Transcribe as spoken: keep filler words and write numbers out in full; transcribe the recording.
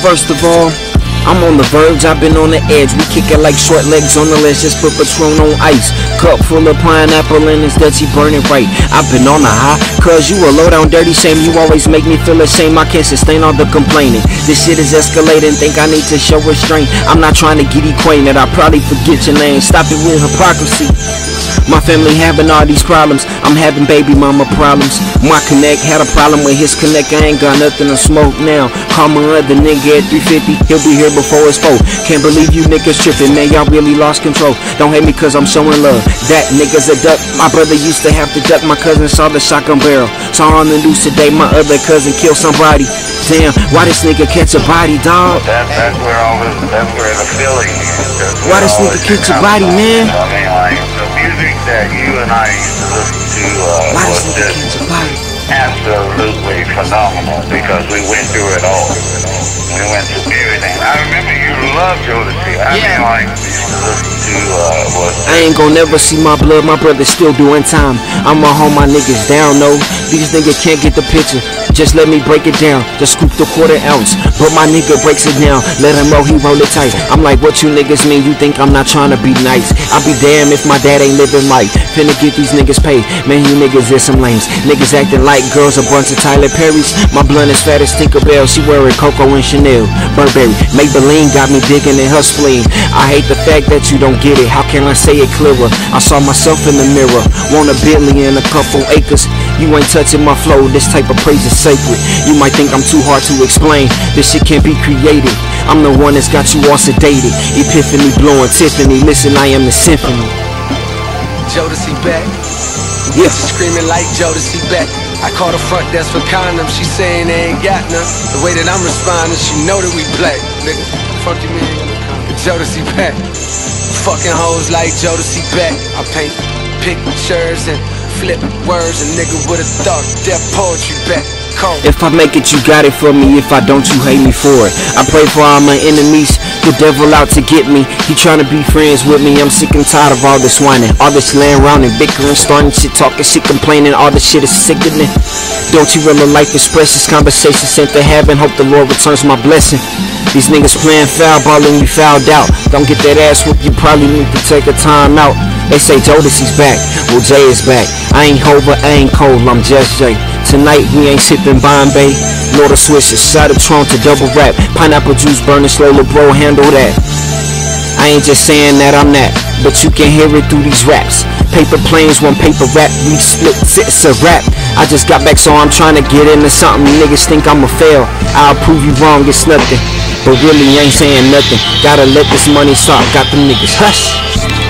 First of all, I'm on the verge, I've been on the edge. We kick it like short legs on the ledge. Just put Patron on ice. Cup full of pineapple and it's dirty burning right. I've been on the high, cause you a low down dirty shame. You always make me feel ashamed. I can't sustain all the complaining. This shit is escalating, think I need to show restraint. I'm not trying to get acquainted, I probably forget your name. Stop it with hypocrisy. My family having all these problems. I'm having baby mama problems. My connect had a problem with his connect. I ain't got nothing to smoke now. Call my other nigga at three fifty. He'll be here before it's four. Can't believe you niggas tripping, man. Y'all really lost control. Don't hate me cause I'm showing love. That nigga's a duck. My brother used to have to duck. My cousin saw the shotgun barrel. Saw on the news today my other cousin killed somebody. Damn, why this nigga catch a body, dog? That, that's where all this, that's where the feeling is. Why this nigga catch a body, man? I mean, like, the music that you and I used to listen to uh, Why was this nigga catch just a body? absolutely phenomenal because we went through it all. We went through everything. I remember you loved Jodeci. I Yeah. mean, like, we used to listen to uh, what. I ain't gon' never see my blood, my brother still doing time. I'ma hold my niggas down, no. These niggas can't get the picture. Just let me break it down. Just scoop the quarter ounce. But my nigga breaks it down. Let him roll, he roll it tight. I'm like, what you niggas mean? You think I'm not trying to be nice? I'll be damned if my dad ain't living life. Finna get these niggas paid. Man, you niggas is some lames. Niggas acting like girls, a bunch of Tyler Perry's. My blunt is fat as Tinkerbell. She wearing Coco and Chanel. Burberry. Maybelline got me digging in her spleen. I hate the fact that you don't get it. How can I say it clearer? I saw myself in the mirror. Want a billion, a couple acres. You ain't touching my flow. This type of praise is sacred. You might think I'm too hard to explain. This shit can't be created. I'm the one that's got you all sedated. Epiphany blowing Tiffany. Listen, I am the symphony. Jodeci back. Yeah. Screaming like Jodeci back. I call the front desk for condoms. She saying they ain't got none. The way that I'm responding, she know that we black. Nigga, fuck you mean? Jodeci back. Fucking hoes like Jodeci back. I paint pictures and flip words. A nigga would've thought deaf poetry back. If I make it, you got it for me. If I don't, you hate me for it. I pray for all my enemies. The devil out to get me. He tryna be friends with me. I'm sick and tired of all this whining. All this laying around and bickering. Starting shit, talking shit, complaining. All this shit is sickening. Don't you realize life is precious? Conversation sent to heaven. Hope the Lord returns my blessing. These niggas playing foul, balling me fouled out. Don't get that ass whoop, you probably need to take a time out. They say Jodeci's back, well Jay is back. I ain't Hova, I ain't Cole, I'm just Jay. Tonight we ain't sipping Bombay. Lord of Swishes, shot of Tron to double rap. Pineapple juice burning slow, little bro, handle that. I ain't just saying that I'm that, but you can hear it through these raps. Paper planes, one paper rap, we split, it's a rap. I just got back so I'm trying to get into something. Niggas think I'ma fail, I'll prove you wrong, it's nothing. But really ain't saying nothing. Gotta let this money stop, got them niggas hush.